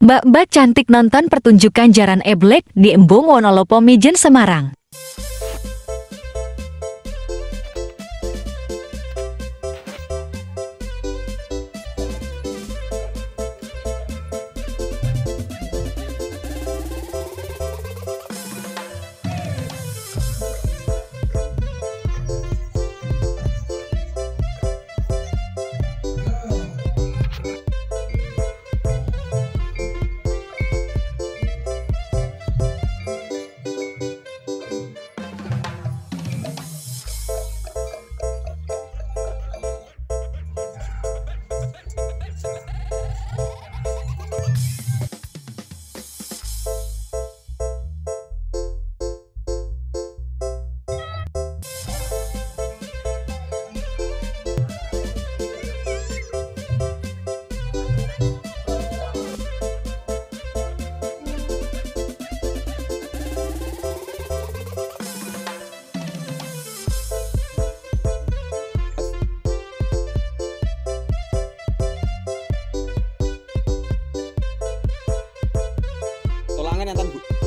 Mbak-mbak cantik nonton pertunjukan jaran eblek di Embung Wonolopo Mijen Semarang. Tulangan enten, Bu.